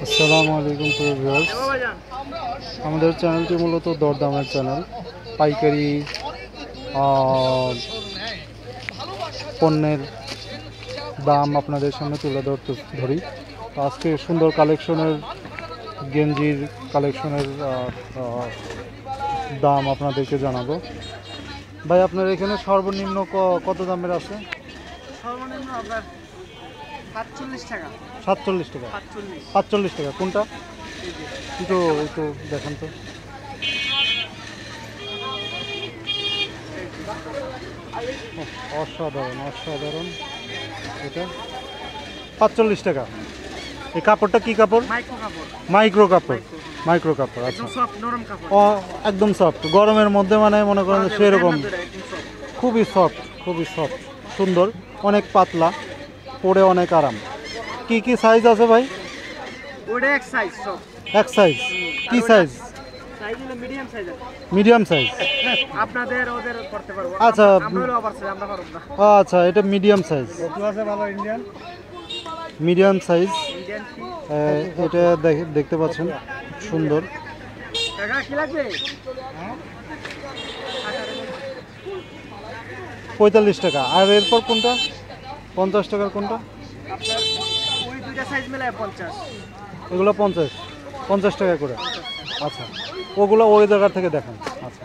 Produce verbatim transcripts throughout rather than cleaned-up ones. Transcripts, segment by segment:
আসসালামু আলাইকুম প্রিয় ভিউয়ার্স, আমাদের চ্যানেলটি মূলত দরদামের চ্যানেল। পাইকারি পণ্যের দাম আপনাদের সামনে তুলে ধরতে ধরি। তো আজকে সুন্দর কালেকশনের গেঞ্জির কালেকশনের দাম আপনাদেরকে জানাবো। ভাই, আপনার এখানে সর্বনিম্ন কত দামের আছে? সর্বনিম্ন আপনার সাতচল্লিশ টাকা। সাতচল্লিশ টাকা? সাতচল্লিশ টাকা কোনটা? একটু একটু দেখেন তো। অসাধারণ অসাধারণ। এটা পাঁচচল্লিশ টাকা। এই কাপড়টা কি কাপড়? মাইক্রো কাপড়। মাইক্রো কাপড়, আচ্ছা। ও একদম সফট, গরমের মধ্যে মানে মনে করেন সেরকম খুবই সফট, খুবই সফট, সুন্দর, অনেক পাতলা, পরে অনেক আরাম। কি কি সাইজ আছে ভাই? ওটা এক সাইজ, সব এক সাইজ। কি সাইজ? সাইজ হলো মিডিয়াম সাইজ। মিডিয়াম সাইজ আপনাদের ওদের করতে পারবো। আচ্ছা, আমরা হলো ওভার সাইজ, আমরা পারবো না। আচ্ছা, এটা মিডিয়াম সাইজ। কত আছে ভালো ইন্ডিয়ান? Medium size. ইন্ডিয়ান কি? এটা দেখতে পাচ্ছেন, সুন্দর। টাকা কি লাগবে? পঁয়তাল্লিশ টাকা। আর এরপর কোনটা? পঞ্চাশ টাকার কোনটা? আপনার ওই দুইটা সাইজ মিলায় পঞ্চাশ। এগুলো পঞ্চাশ পঞ্চাশ টাকা করে। আচ্ছা, ওগুলো ওই জায়গার থেকে দেখেন। আচ্ছা,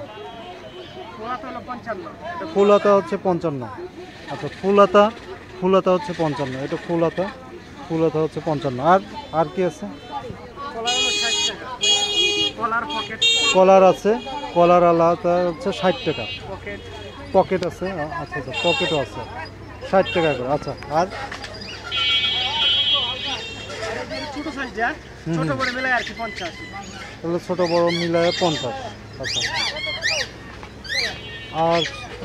ফুল হাতা হচ্ছে পঞ্চান্ন। আচ্ছা, ফুল হাতা ফুল হাতা হচ্ছে পঞ্চান্ন। এটা ফুল হাতা, ফুল হাতা হচ্ছে পঞ্চান্ন। আর আর কি আছে? কলার আছে, কলার আলাদা হচ্ছে ষাট টাকা। পকেট আছে, আচ্ছা আচ্ছা, পকেটও আছে ষাট টাকা করে। আচ্ছা, আর ছোট সাইজ যা ছোট বড় মিলায় আর কি পঞ্চাশ। তাহলে ছোট বড় মিলায় পঞ্চাশ। আচ্ছা, আর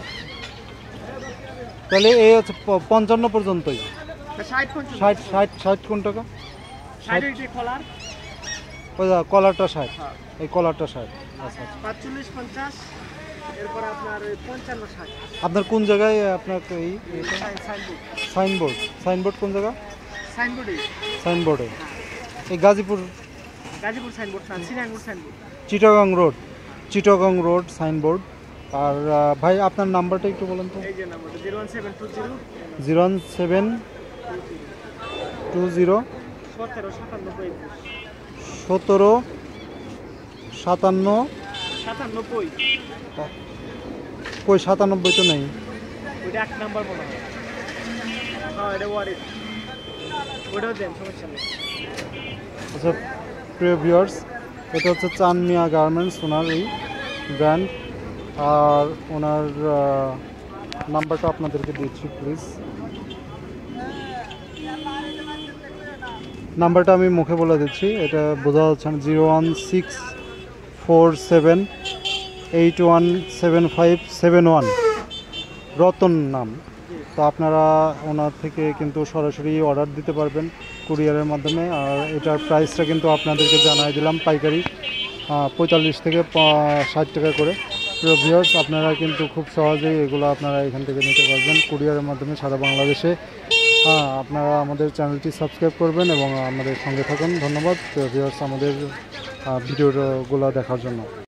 তাহলে এই হচ্ছে পঞ্চান্ন পর্যন্তই। ষাট ষাট ষাট কোন টাকা? ওই কলারটা ষাট, এই কলারটা ষাট। আচ্ছা, পাঁচচল্লিশ পঞ্চাশ। এরপর আপনার পঞ্চান্ন ষাট। আপনার কোন জায়গায়? আপনার এই সাইনবোর্ড। সাইনবোর্ড কোন জায়গা? সাইনবোর্ডে। সাইনবোর্ডে এই গাজীপুর। গাজীপুর সাইনবোর্ড, সিনাইনবোর্ড signboard. Chittagong road, Chittagong road signboard. আর ভাই, আপনার নাম্বারটা একটু বলেন তো। এই যে নাম্বারটা zero one seven two zero zero one seven two zero সতেরো সাতান্নব্বই সতেরো সাতান্ন সাতান্নব্বই। কই সাতানব্বই তো নেই। ওইটা এক নাম্বার মনে হয়। হ্যাঁ, এটা ওয়ারিস। ওটাও দেন, সমস্যা নেই। আচ্ছা প্রিয় ভিউয়ার্স, এটা হচ্ছে চান মিয়া গার্মেন্টস, ওনার এই ব্র্যান্ড। আর ওনার নাম্বারটা আপনাদেরকে দিচ্ছি, প্লিজ। নাম্বারটা আমি মুখে বলে দিচ্ছি, এটা বোঝা যাচ্ছে না। Zero one six four seven eight one seven five seven one. Ratan নাম। তো আপনারা ওনার থেকে কিন্তু সরাসরি অর্ডার দিতে পারবেন কুরিয়ারের মাধ্যমে। আর এটার প্রাইসটা কিন্তু আপনাদেরকে জানাই দিলাম, পাইকারি পঁয়তাল্লিশ থেকে ষাট টাকা করে। প্রিয় ভিউয়ার্স, আপনারা কিন্তু খুব সহজেই এগুলো আপনারা এখান থেকে নিতে পারবেন কুরিয়ারের মাধ্যমে সারা বাংলাদেশে। হ্যাঁ, আপনারা আমাদের চ্যানেলটি সাবস্ক্রাইব করবেন এবং আমাদের সঙ্গে থাকুন। ধন্যবাদ প্রিয় ভিউয়ার্স আমাদের ভিডিওগুলো দেখার জন্য।